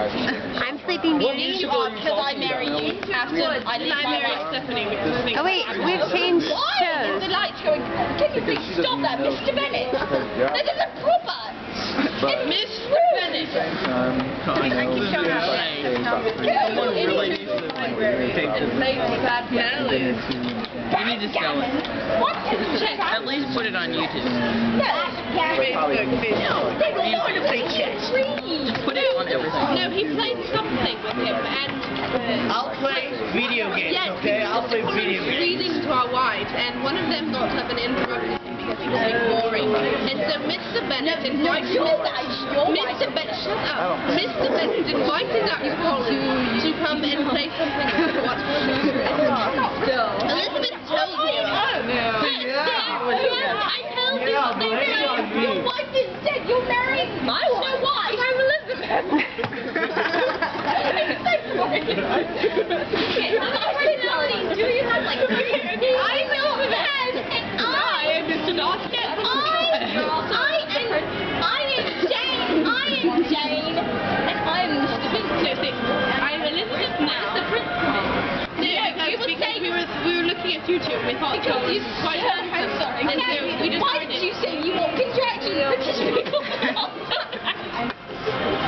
I'm Sleeping Beauty. You are, because I marry you after I leave my wife. Stephanie, because I think Oh wait, we've changed Why is shows. the lights going? Can you please stop that, Mr. Bennett? That isn't proper. Mr. Bennett. Thank you so much. Someone really needs to You need to sell it. At least put it on YouTube. Facebook. They will want to play chess. Just put it on everything. No, he played something with him, and I'll play video games, okay? I'll play video games. reading to our wives, and one of them got up and interrupted him because he was being boring. And so Mr. Bennett invited Mr. Bennett, shut up. Mr. Bennett invited us all to come and play something with what Elizabeth told me. I told you your wife is dead. You're marrying my wife. I'm Elizabeth. Do you have like I'm Elizabeth and I am Mr. Darcy. I am Jane and I am Mr. Bingley. I'm Elizabeth now. The principal. Because we were looking at YouTube and we thought it was quite handsome. And so we decided. Why did you say you want contractions British people?